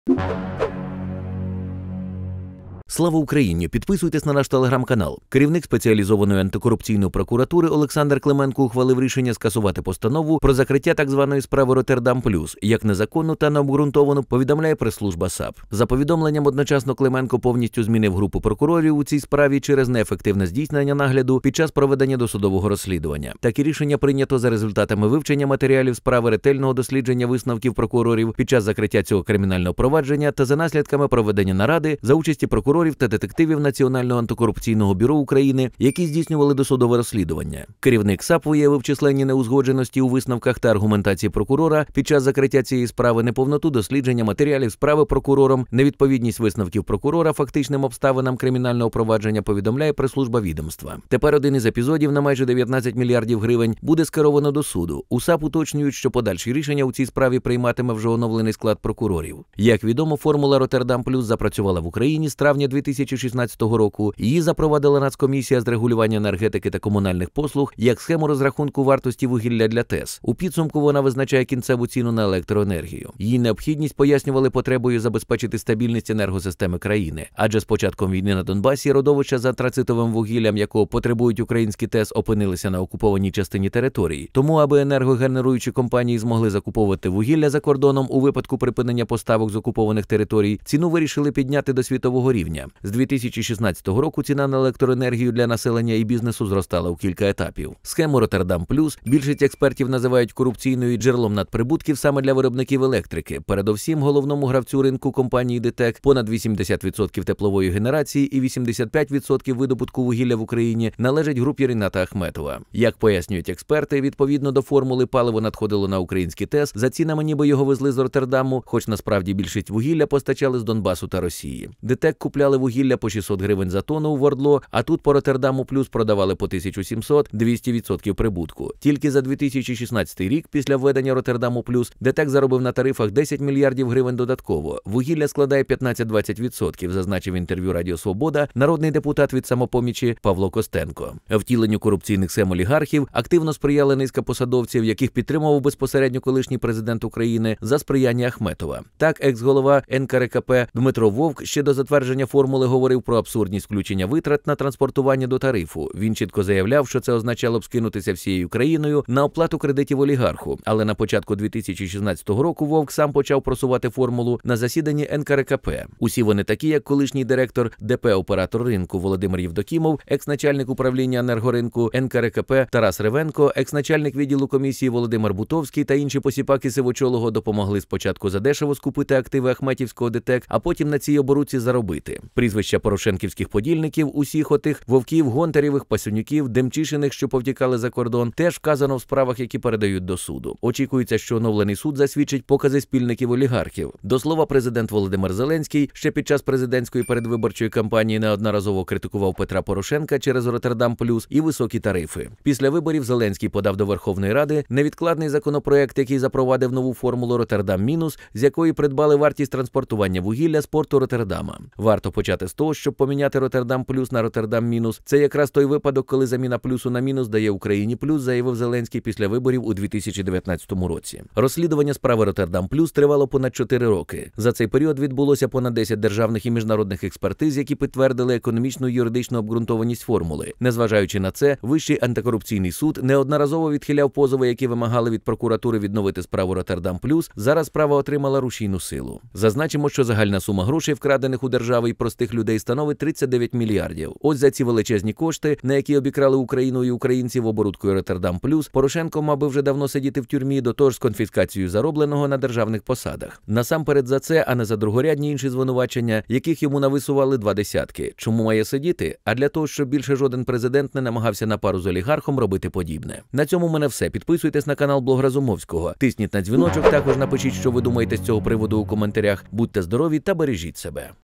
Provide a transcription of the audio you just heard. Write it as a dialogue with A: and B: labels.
A: Слава Україні! Підписуйтесь на наш телеграм-канал. Керівник спеціалізованої антикорупційної прокуратури Олександр Клименко ухвалив рішення скасувати постанову про закриття так званої справи «Роттердам Плюс» як незаконну та необґрунтовану, повідомляє прес-служба САП. За повідомленням, одночасно Клименко повністю змінив групу прокурорів у цій справі через неефективне здійснення нагляду під час проведення досудового розслідування. Таке рішення прийнято за результатами вивчення матеріалів справи, ретельного дослідження висновків прокурорів під час закриття цього кримінального провадження та за наслідками проведення наради за участі прокурорів та детективів Національного антикорупційного бюро України, які здійснювали досудове розслідування. Керівник САП виявив численні неузгодженості у висновках та аргументації прокурора під час закриття цієї справи, неповноту дослідження матеріалів справи прокурором, невідповідність висновків прокурора фактичним обставинам кримінального провадження, повідомляє прес-служба відомства. Тепер один із епізодів на майже 19 мільярдів гривень буде скеровано до суду. У САП уточнюють, що подальші рішення у цій справі прийматиме вже оновлений склад прокурорів. Як відомо, формула «Роттердам Плюс» запрацювала в Україні з травня 2016 року. Її запровадила Нацкомісія з регулювання енергетики та комунальних послуг як схему розрахунку вартості вугілля для ТЕС. У підсумку вона визначає кінцеву ціну на електроенергію. Її необхідність пояснювали потребою забезпечити стабільність енергосистеми країни. Адже з початком війни на Донбасі родовища з антрацитовим вугіллям, якого потребують українські ТЕС, опинилися на окупованій частині території. Тому, аби енергогенеруючі компанії змогли закуповувати вугілля за кордоном у випадку припинення поставок з окупованих територій, ціну вирішили підняти до світового рівня. З 2016 року ціна на електроенергію для населення і бізнесу зростала у кілька етапів. Схему «Роттердам Плюс» більшість експертів називають корупційною джерелом надприбутків саме для виробників електрики. Передовсім головному гравцю ринку компанії ДТЕК понад 80% теплової генерації і 85% видобутку вугілля в Україні належать групі Ріната Ахметова. Як пояснюють експерти, відповідно до формули паливо надходило на українські ТЕС за цінами, ніби його везли з Роттердаму, хоч насправді більшість вугілля постачали з Донбасу та Росії. ДТЕК купляли вугілля по 600 гривень за тонну у ВОРДЛО, а тут по «Роттердаму Плюс» продавали по 1700 – 200% прибутку. Тільки за 2016 рік, після введення «Роттердаму Плюс», ДТЕК заробив на тарифах 10 мільярдів гривень додатково. Вугілля складає 15-20%, зазначив в інтерв'ю Радіо Свобода народний депутат від «Самопомічі» Павло Костенко. Втіленню корупційних схем олігархів активно сприяла низка посадовців, яких підтримував безпосередньо колишній президент України за сприяння Ахметова. Так, екс-голова НКРЕКП Дмитро Вовк ще до затвердження формули говорив про абсурдність включення витрат на транспортування до тарифу. Він чітко заявляв, що це означало б скинутися всією країною на оплату кредитів олігарху. Але на початку 2016 року Вовк сам почав просувати формулу на засіданні НКРЕКП. Усі вони такі, як колишній директор ДП «Оператор ринку» Володимир Євдокімов, екс-начальник управління енергоринку НКРЕКП Тарас Ревенко, екс-начальник відділу комісії Володимир Бутовський та інші посіпаки сивочолого допомогли спочатку задешево скупити активи Ахметівського ДТЕК, а потім на цій оборудці заробити. Прізвища порошенківських подільників, усіх отих Вовків, Гонтарєвих, Пасюнюків, Демчишиних, що повтікали за кордон, теж вказано в справах, які передають до суду. Очікується, що оновлений суд засвідчить покази спільників олігархів. До слова, президент Володимир Зеленський ще під час президентської передвиборчої кампанії неодноразово критикував Петра Порошенка через «Роттердам Плюс» і високі тарифи. Після виборів Зеленський подав до Верховної Ради невідкладний законопроект, який запровадив нову формулу «Роттердам Мінус», з якої придбали вартість транспортування вугілля з порту Роттердама. Варто почати з того, щоб поміняти «Роттердам Плюс» на «Роттердам Мінус». Це якраз той випадок, коли заміна плюсу на мінус дає Україні плюс, заявив Зеленський після виборів у 2019 році. Розслідування справи «Роттердам Плюс» тривало понад 4 роки. За цей період відбулося понад 10 державних і міжнародних експертиз, які підтвердили економічну і юридичну обґрунтованість формули. Незважаючи на це, Вищий антикорупційний суд неодноразово відхиляв позови, які вимагали від прокуратури відновити справу «Роттердам Плюс». Зараз справа отримала рушійну силу. Зазначимо, що загальна сума грошей, вкрадених у держави і простих людей, становить 39 мільярдів. Ось за ці величезні кошти, на які обікрали Україну і українців оборудкою «Роттердам Плюс», Порошенко мав би вже давно сидіти в тюрмі, до того ж з конфіскацією заробленого на державних посадах. Насамперед за це, а не за другорядні інші звинувачення, яких йому нависували 2 десятки. Чому має сидіти? А для того, щоб більше жоден президент не намагався на пару з олігархом робити подібне. На цьому в мене все. Підписуйтесь на канал Блог Разумовського. Тисніть на дзвіночок, також напишіть, що ви думаєте з цього приводу у коментарях. Будьте здорові та бережіть себе.